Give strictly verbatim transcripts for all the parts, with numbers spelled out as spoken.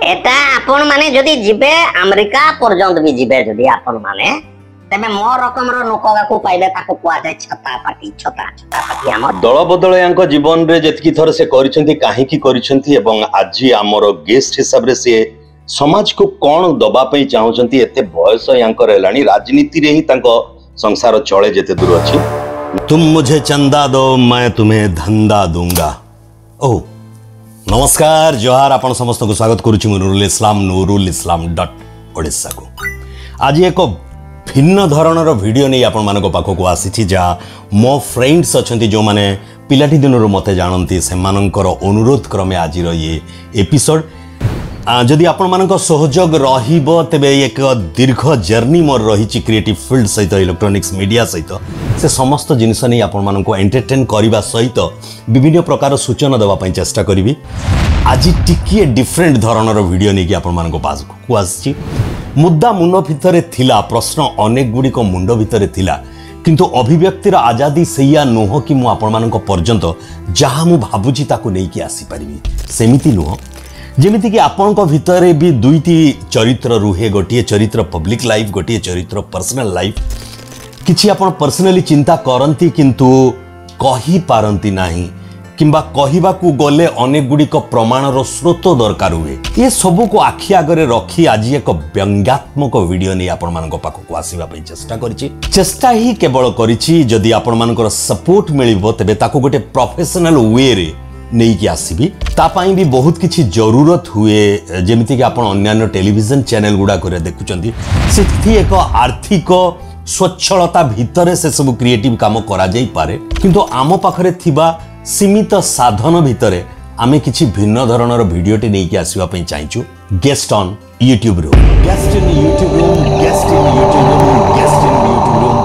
एटा आपण माने जदि जिबे अमेरिका पर्यंत भी जिबे जदि आपण माने तबे मो रकम रो लोकगा को पाइले ताको कुआ जाय छता पाटी छता छता पाटी हमर दल बदल यांको जीवन रे जतकी थर से करिसंती काहे की करिसंती एवं आज हमर गेस्ट हिसाब रे से समाज को कोन दबा पई चाहउचंती एते बयस यांकर हेलानी राजनीति रे ही तांको संसार चले जेते दूर अछि। तुम मुझे चंदा दो मैं तुम्हें धंधा दूंगा। ओ नमस्कार जोहार आपण समस्त को स्वागत करूची नूरुल इस्लाम नूरुल इस्लाम डॉट ओडिशा को। आज एक भिन्न धरणर वीडियो नहीं आपण मानको पाखो को आसी जा मो फ्रेंड्स अछंती जो माने पिलाटी दिनरो मते जानंती से मानकर अनुरोध क्रमे आज ये एपिसोड जदि आपण मानको सहयोग रहिबो तबे एक दीर्घ जर्नी मोर रही क्रिएटिव फील्ड सहित इलेक्ट्रॉनिक्स मीडिया सहित से समस्त जिनिस नहीं आपण मानको एंटरटेन करबा सहित विभिन्न प्रकार सूचना देवा पई चेष्टा करिवि। आज टिकिए डिफरेंट धरणर वीडियो नहीं कि आपण मानको पास को आसी मुद्दा मुंड भितर थिला प्रश्न अनेक गुड़िक मुंड भितर थिला किंतु अभिव्यक्तिर आजादी सैया नुह कि मु आपण मानको पर्यंत जहाँ मु भाबुची ताकू नहीं कि आसी परिबी सेमिति नुह जेमिति कि आपण को भितर भी दुईटी चरित्र रुहे गोटे चरित्र पब्लिक लाइफ गोटे चरित्र पर्सनल लाइफ किछि आपण पर्सनली चिंता करंती किंतु कहि पारंती नाही किंबा कहिबा को गले अनेक गुड़िक प्रमाणर स्रोत दरकार हुए ये सबू को आखि आगरे रखी आज एक व्यंग्यात्मक वीडियो नहीं आपण मानक पाखक आसीबा पई चेष्टा करिछि। चेष्टा ही केवल करिछि जदि आपण मानकर सपोर्ट मिलिबो तबे ताको गोटे प्रोफेशनल वे रे नहीं कि आसीबी ता पाई भी बहुत किछि जरूरत हुए जेमिति कि आपण अन्य टेलीविजन चैनल गुडा करे देखुचंती सेथि एक आर्थिक स्वच्छलता भितरे से सब क्रिएटिव काम करा जाई पारे किंतु आम पाखरे थिबा सीमित साधन भितरे आमे किछि भिन्न धरणर वीडियोटी नहीं कि आसीबा पई चाहिचु। Guest on YouTube room guest in YouTube room guest in YouTube room guest in YouTube room.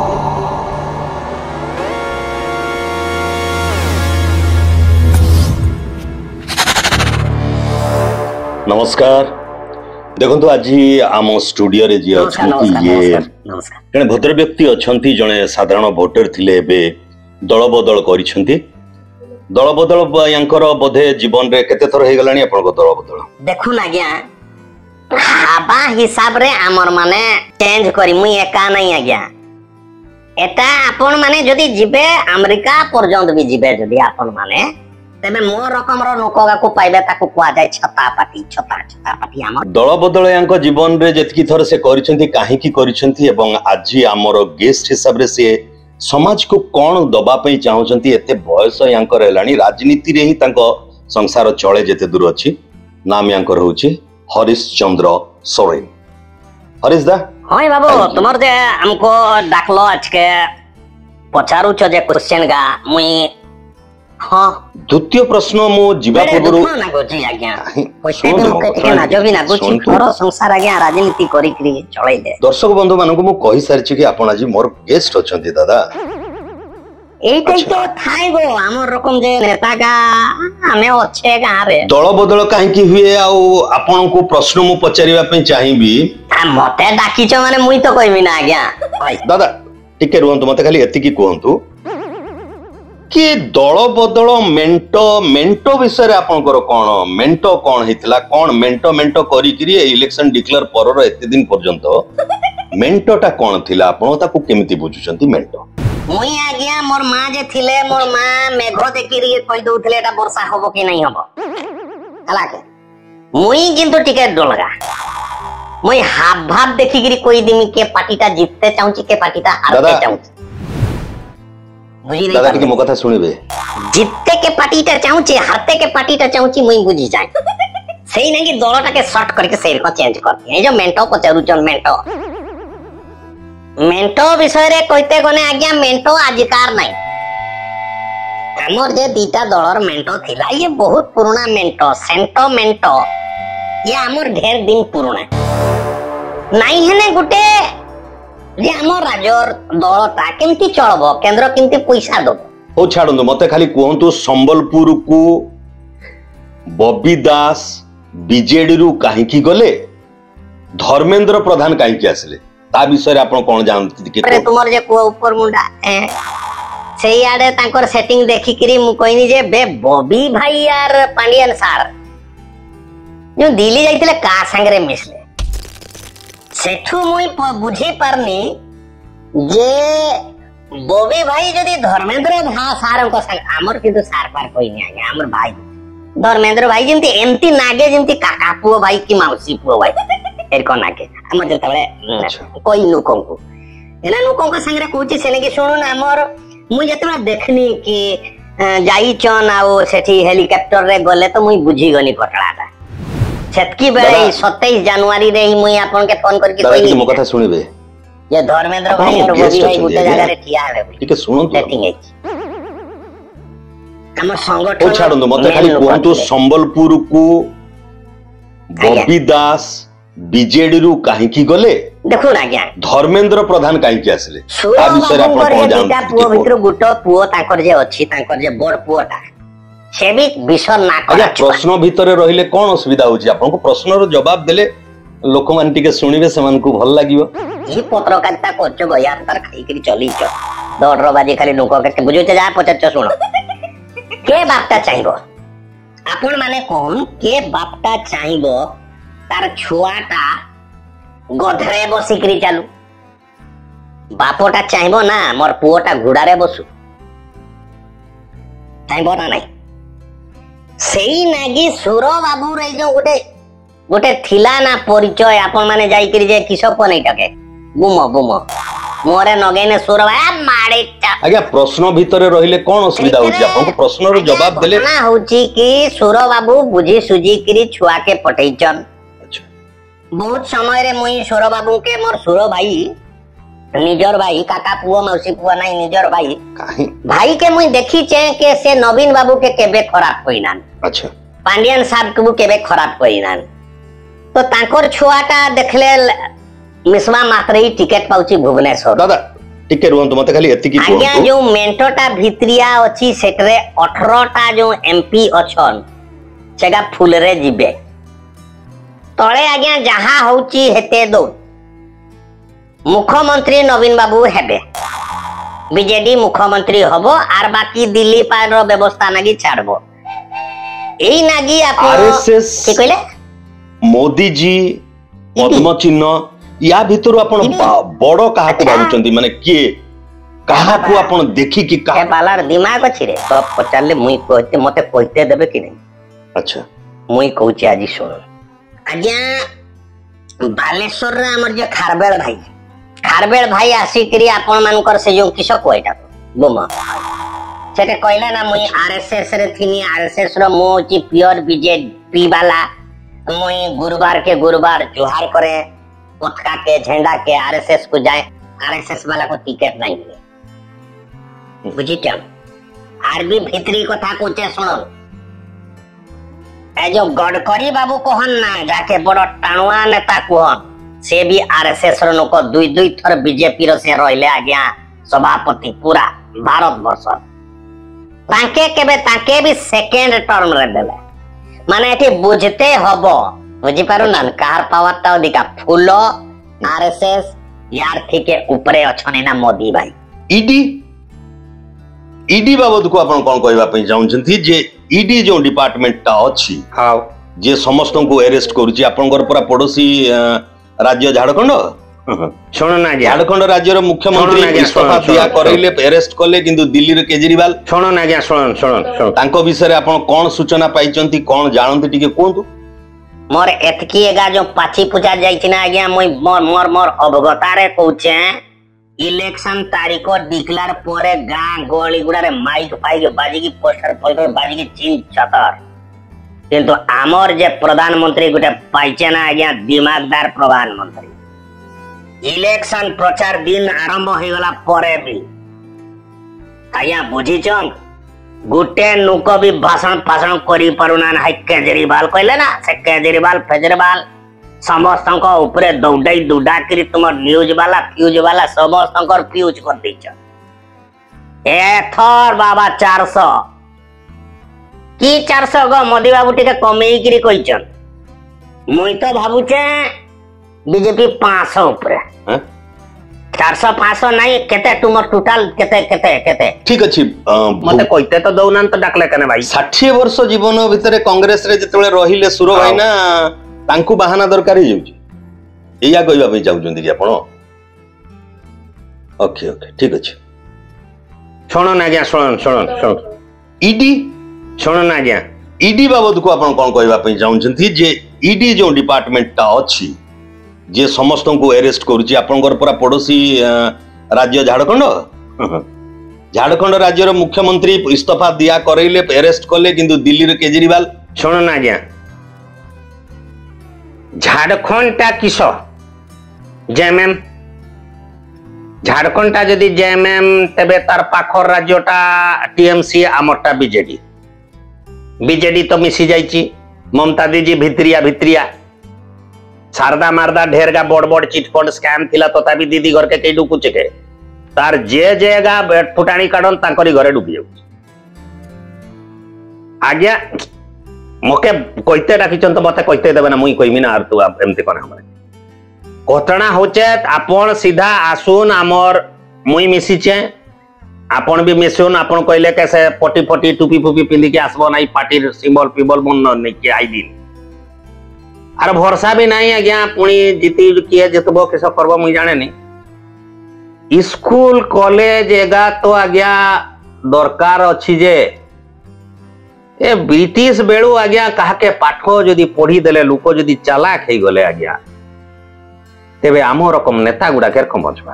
नमस्कार देखो आज आम स्टूडियो रे जी अछंती ये जने भद्र व्यक्ति अछंती जने साधारण वोटर थिले बे दल बदल करिसंती दल बदल यांकर बोधे जीवन रे केते थर हे गलानी आपन को दल बदल देखु ना गया हाबा हिसाब रे हमर माने चेंज करी मुई एका नहीं आ गया एटा आपन माने जदी जिबे अमेरिका पर्यंत भी जिबे जदी आपन माने तबे मो रकम रो लोकगा को पाइबे ताको कुआ जाय छता पाटी छता छता पाटी हमर दल बदल यांको जीवन रे जतकी थर से करिसंती काहे की करिसंती एवं आज हमर गेस्ट हिसाब रे से समाज को कोन दबा पई चाहउचंती एते बयस यांकर हेलानी राजनीति रे ही तांको संसार चले जेते दूर अछि। नाम यांकर होछि हरीश चंद्र सोरेन। हरीश दा होय बाबू तुमर जे हमको डाकलो आज के पचारू छ जे क्वेश्चन गा मुई हां द्वितीय प्रश्न मो जीवा पूर्व ना गोजी आज्ञा पैसे भी मुके के ना जो भी ना गोची तोर संसार आज्ञा राजनीति करी करी चलै दे। दर्शक बंधु मानको मो कहि सारि छी कि आपण आज मोर गेस्ट अछंती दादा एइटै तो थाई गो हमर रकम जे नेता का हमें अच्छे गां रे दल बदल काहे की हुए आ आपण को प्रश्न मो पचारिबा पे चाहिबी मते डाकी छ माने मुई तो कहबी ना आज्ञा दादा टिके रुहंतु मते खाली एति की कहंतु कि दल बदल मेंटो मेंटो विषय आपनकर कोन मेंटो कोन हितला कोन मेंटो मेंटो करी करी इलेक्शन डिक्लेयर परर एते दिन पर्यंत मेंटोटा कोन थिला आपण ताकू केमिति बुझुचंती मेंटो मुई आ गया मोर मां जे थिले मोर मां मेघो देखि रि कहि दउथले एटा वर्षा होबो कि नहीं होबो हला के मुई किंतु टिके डलगा मुई हाव भाव देखि गिरी कोई दिमी के पार्टीटा जीतते चाहूची के पार्टीटा हारते चाहूची बुझी नहीं दादा की मो कथा सुनिबे जीतते के पार्टीटा चाहूची हारते के पार्टीटा चाहूची मुई बुझी जाय सही नहीं कि दलटा के शॉर्ट करके सेल को चेंज करती है जो मेंटो पचारू जन मेंटो मेंटो विषय रे कहते गने आज्ञा मेंटो आजिकार नहीं हमर जे दीटा दलर मेंटो थिला ये बहुत पुराना मेंटो सेंटो मेंटो ये हमर ढेर दिन पुराना नहीं है ने गुटे जे हमर राजर दलटा केमती चलबो केंद्र केमती पैसा दबो ओ छाडंदो मते खाली कहंतु संबलपुर को बॉबी दास बीजेडी रु काहे की गले धर्मेंद्र प्रधान काहे की आसले ता विषय रे आपण कोन जानती कि अरे तुमर जे को ऊपर मुंडा सेई आडे तांकर सेटिंग देखि करी मु कहनी जे बे बॉबी भाई यार पांडियन सार जो दिल्ली जाइतिले का संगरे मिसले सेठू मुई बुझी पारनी जे बॉबी भाई जदी धर्मेंद्र धा सार को संग हमर किंतु सार पार कोई नहीं आगे हमर भाई धर्मेंद्र भाई जेंती एमती नागे जेंती काका पुओ भाई की मौसी पुओ भाई एर को नागे हमर जतबे कोई नुको को एना नुको को संगरे कोची सेने की सुनो ना हमर मुई जतबे देखनी कि जाई चन आउ सेठी हेलीकॉप्टर रे गले तो मुई बुझी गनी कटलाटा सेतकी बेले सत्ताईस जनवरी रे ही मुई आपन के फोन करके कोई मो कथा सुनिबे ये धर्मेंद्र भाई और बॉबी भाई गुटे जगह रे ठिया है ठीक है सुनो तो सेटिंग है हम संगठन ओ छाडो मते खाली कोंतु संबलपुर को बॉबी दास बीजेडी रु काहे की गले देखो ना क्या धर्मेंद्र प्रधान काहे की आसले आ विषय आपण कोन जानते पुओ भितर गुटो पुओ ताकर जे अछि ताकर जे बड़ पुओटा से भी विषय ना कर प्रश्न भितर रहिले कोन असुविधा होची आपन को प्रश्न रो जवाब देले लोक मान टिके सुनिबे समान को भल लागिवो ई पत्रकारिता कोच भया अंतर खाई करी चली छ दौड़ बाजी खाली नुको के बुझो जा पचाच सुनो के बापटा चाहिबो आपण माने कोन के बापटा चाहिबो तार छुआटा गधरे बसी करी चालू बापटा चाहिबो ना मोर पुओटा घुड़ा रे बसु चाहिबो ना नहीं सेई नागी सुरो बाबू रे जो गोटे गोटे थिला ना परिचय आपण माने जाई करी जे किसो पनै टके बुमो बुमो मोरे नगेने सुरो आ माडे आज्ञा प्रश्न भितरे रहिले कोन असुविधा होची आपन को प्रश्न रो जवाब देले ना होची कि सुरो बाबू बुझी सुजी करी छुआ के पठैचन अच्छा बहुत समय रे मुई सुरो बाबू के मोर सुरो भाई निजर भाई काका पुओ मौसी पुओ नाही निजर भाई काहे भाई के मुई देखी चे के से नवीन बाबू के केबे खराब कोइना अच्छा पांडियन साहब के केबे खराब कोइना तो तांकर छुआटा देखले मिसवा मात्र ही टिकट पाउची भुवनेश्वर दादा टिके रुहंतु मते खाली एति की कोन आज्ञा जो मेंटोटा भित्रिया अछि सेटरे अठारह टा जो एमपी अछन सेगा फुल रे जिबे तळे आज्ञा जहा होची हेते दो मुख्यमंत्री नवीन बाबू हेबे बीजेडी मुख्यमंत्री हबो आर बाकी दिल्ली पार रो व्यवस्था नागी छाड़बो एई नागी आप आरएसएस की कहले मोदी जी पद्म चिन्ह या भितर आपण बड़ काहा को भाबुचंती माने के काहा को आपण देखि कि का बालार दिमाग अछि रे सब पचाले मुई कहते मते कहते देबे कि नहीं अच्छा मुई कहूची आजी सुन आज्ञा बालेश्वर रे हमर जे खारबेल भाई खारबेल भाई आसी करी आपण मानकर से जो किसो कोइटा बोमा सेटे कहले ना मुई आरएसएस रे थिनी आरएसएस रो मोची प्योर बीजेपी वाला मुई गुरुवार के गुरुवार जोहार करे पताका के झंडा के आरएसएस को जाए आरएसएस वाला को टिकट नहीं मिले बुझी क्या आरबी भीतरी कथा कोचे सुनो ए जो गडकरी बाबू कहन ना जाके बड़ टाणुआ नेता कहन से भी आरएसएस रो नको दुई दुई थर बीजेपी रो से रहले आज्ञा सभापति पूरा भारत वर्ष ताके केबे ताके भी सेकंड टर्म रे देले माने एठी बुझते हबो बुझी पारो ना कार पावर ता अधिका फुल आरएसएस यार ठीके ऊपरे अछने ना मोदी भाई ईडी ईडी बाबत को आपण कोन कहबा पई जाउन छथि जे ईडी जो डिपार्टमेंट ता अछि हां जे समस्त को अरेस्ट करूची आपनकर पूरा पड़ोसी राज्य झारखंड सुन ना झारखंड राज्य रो मुख्यमंत्री इस्तीफा दिया करैले अरेस्ट करले किंतु दिल्ली रे केजरीवाल सुन ना सुन सुन सुन तांको विषय रे आपण कोन सूचना पाइचंती कोन जानंती टिके कोंतु मोर एतकी एगा जो पाची पूजा जाइछि ना आज्ञा मोर मोर मोर अवगतारे कहूचे इलेक्शन तारीख डिक्लेयर परे गां गली गुडा रे माइक फाइक बाजी की पोस्टर पोस्टर बाजी की चिन छतर किंतु आमर जे प्रधानमंत्री गुटे पाइचे ना आज्ञा दिमागदार प्रधानमंत्री इलेक्शन प्रचार दिन आरंभ हो गला परे भी आज्ञा बुझीचन गुटे नुक भी भाषण भाषण करी पारुना है केजरीवाल कहले ना से केजरीवाल फेजरीवाल समस्त ऊपर दौड़ाई दुडा करी तुम न्यूज वाला फ्यूज वाला समस्त फ्यूज कर दीच एथर बाबा चार सौ कि चार सौ गो मोदी बाबू टिके कमेई करी कहिचन मुई तो भाबुचे बीजेपी पाँच सौ ऊपर चारश पाँच नहीं केते तुम टोटाल केते केते केते ठीक अछि मते कहते तो दौना तो डाकले कने भाई षाठी वर्ष जीवन भितर कांग्रेस रे जतले रहिले सुर भाई ना तांकू बहाना दरकार ही जाउची एया कहबा पे चाहउचंदी कि आपण ओके ओके ठीक अछि सुनो ना आज्ञा सुनो सुनो सुनो ईडी सुनो ना आज्ञा ईडी बाबद को आपण कोन कहबा पे चाहउचंती जे ईडी जो डिपार्टमेंट ता अछि जे समस्त को अरेस्ट करूची आपनकर पूरा पड़ोसी राज्य झारखंड झारखंड राज्यर मुख्यमंत्री इस्तीफा दिया करैले अरेस्ट करले किंतु दिल्ली रे केजरीवाल सुनो ना आज्ञा झारखंड टा किस जेएमएम झारखंड टा जदि जेएमएम तबे तार पाखर राज्यटा टीएमसी आमरटा बीजेडी बीजेडी तो मिसी जाइची ममता दीजी भित्रिया भित्रिया शारदा मारदा ढेरगा बड़ बड़ चिटफंड स्कैम थिला तथापि दीदी घर के कई डुकुचे के तार जे जेगा फुटाणी काढन तांकरी घरे डुबी जाउ आज्ञा मके कहते डाकिचन तो मते कहते देबे ना मुई कहमी ना आर तू एमते कोन हमरे घटना होचे आपण सीधा आसुन आमर मुई मिसिचे आपण भी मिसुन आपण कहले के से पटी पटी टुपी फुपी पिंदी के आसबो नाही पार्टी सिंबल पिबल मन नै के आई दिन आर भरोसा भी नहीं आज्ञा पुणी जीती किए जितबो किस करबो मुई जाने नहीं स्कूल कॉलेज एगा तो आज्ञा दरकार अछि जे ए ब्रिटिश बेलू आज्ञा कहा के पाठ जदि पढ़ी देले लोक जदि चालाक हे गले आज्ञा तेबे आम रकम नेता गुडा के रकम बचबा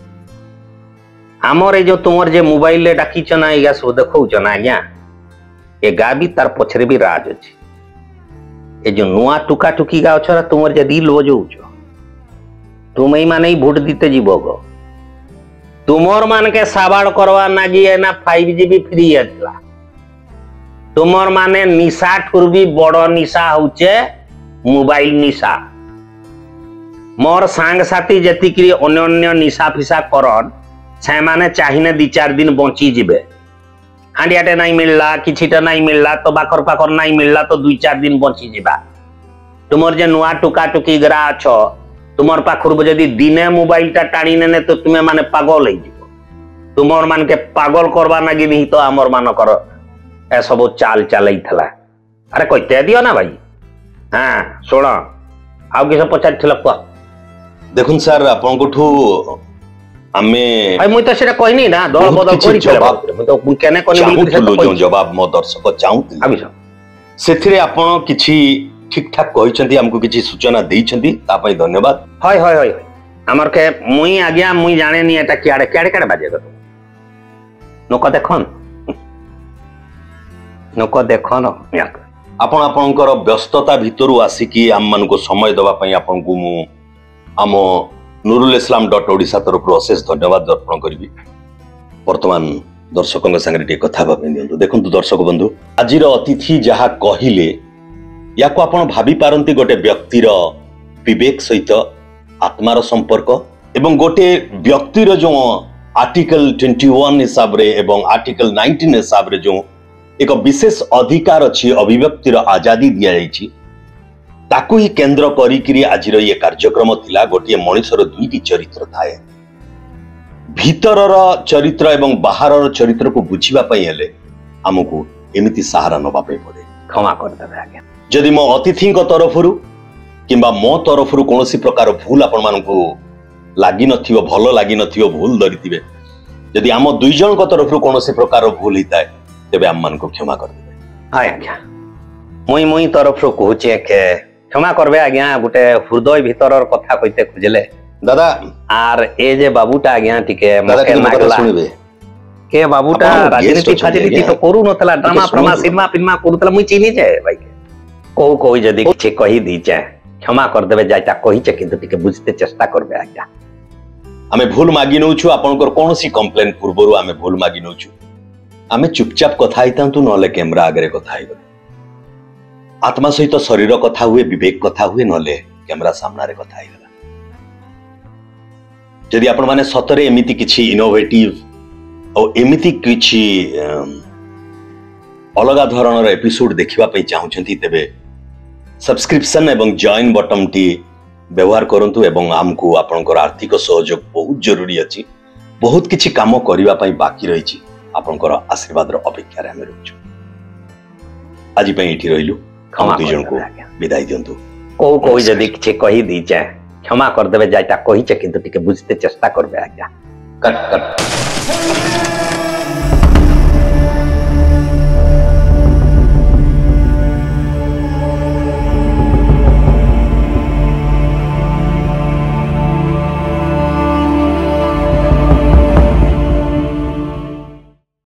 आमर जो तुमर जे मोबाइल ले डाकी चना या सब देखौ चना आज्ञा ए गाबी तार पछरे भी राज अछि ए जो नुआ टुका टुकी गा छरा तुमर जे दिल बजौछ तुम ही माने भोट दीते जीवो गो तुमर मान के साबाड़ करवा नागी है ना फाइव जी भी फ्री है तुमर माने निशा ठुर भी बड़ निशा होचे मोबाइल निशा मोर सांग साथी जतिकरी अन्य निशा फिशा करन से माने चाहिने दी चार दिन बंची जिबे हांडियाटे नहीं मिलला किछिटा नहीं मिलला तो बाकर पाकर नहीं मिलला तो दुई चार दिन बंची जिबा तुमर जे नुआ टुका टुकी गरा अछो तुमर पाखर जदि दिने मोबाइल टा टाणी नेने तो तुमे माने पागल हो जिवो तुमर मान के पागल करबा नागी नहीं तो हमर मान कर ए सब चाल चलई थला अरे कहते दियो ना भाई हां सुनो आउ किस पचार थिला को देखुन सर आपन कोठू आमे भाई मुई तो सेटा कहनी ना दल बदल करी जवाब मैं तो केने कोनी जो जवाब मो दर्शक चाहूती अभी सेथिरे आपन किछि ठीक ठाक कहिसंती हमको किछि सूचना देइछंती ता पई धन्यवाद होय होय होय हमर के मुई आज्ञा मुई जाने नी एटा कियाडे केडे केडे बाजे गतो नको देखन नको देखन आपण आपनकर व्यस्तता भितरु आसिकी हम मन को समय दबा पई आपन को मु आम नुरुल इस्लाम डॉट ओडिशा तरफ अशेष धन्यवाद अर्पण करी वर्तमान दर्शकों संगे कथा दिंतु देखु दर्शक बंधु आज अतिथि जहाँ कहले या आपण भाभी पारंती गोटे व्यक्तिर विवेक सहित आत्मार संपर्क एवं गोटे व्यक्तिर जो आर्टिकल ट्वेंटी वन हिसाब रे एवं आर्टिकल नाइंटीन हिसाब रे जो एक विशेष अधिकार अच्छी अभिव्यक्तिर आजादी दि जाइछि ताकू ही केंद्र करी आज ये कार्यक्रम थिला गोटे मनुष्यर दुईटी चरित्र थाए भीतरर चरित्र एवं बाहरर चरित्र को बुझीबा पई हेले हमकु एमिति सहारा नबा पई पड़े क्षमा कर देबे आज्ञा जदि मो अतिथि तरफरु किंबा मो तरफरु कोनोसी प्रकार भूल आपण मानकु लागि नथिबो भलो लागि नथिबो भूल धरिथिबे जदि हम दुई जन को तरफरु कोनोसी प्रकार भूल हिताय तेबे हम मानकु क्षमा कर देबे हाय आज्ञा मुई मुई तरफरु कहूचे के क्षमा करबे आज्ञा गोटे हृदय भीतरर कथा कइते खोजले दादा आर ए जे बाबूटा आज्ञा टिके मके लागला सुनिबे के बाबूटा राजनीति राजनीति तो करू नतला ड्रामा प्रमा सिनेमा फिल्मा करूतला मुई चिनी जे भाई के को कोई जदी किछ कहि दी जे क्षमा कर देबे जायता कहि छे किंतु टिके बुझते चेष्टा करबे आज्ञा आमे भूल मागी नउछु आपनकर कोनोसी कंप्लेन पूर्वरु आमे भूल मागी नउछु आमे चुपचाप कथा आइतांतु नले कैमरा आगरे कथा आइबे आत्मा सहित शरीर कथा हुए विवेक कथा हुए नले कैमरा सामना रे कथा आइबे जदि आपण माने सतरे एमिति किछि इनोवेटिव और एमिति किछि अलगा धरणर एपिसोड देखिबा पई चाहुछंती तेबे सब्सक्रिप्शन एवं जॉइन बटन टी व्यवहार करंतु एवं आमको आपनकर आर्थिक सहयोग बहुत जरूरी अछि बहुत किछि काम करिवा पई बाकी रहिछि आपनकर आशीर्वाद रो अपेक्षा रे हम रहछु आज पई एठी रहिलु हम दुई जन को विदाई दियंतु को कोई जदी किछि कहि दी जाय क्षमा कर देबे जायटा कहि छै किंतु टिके बुझते चेष्टा करबे आज्ञा कट कट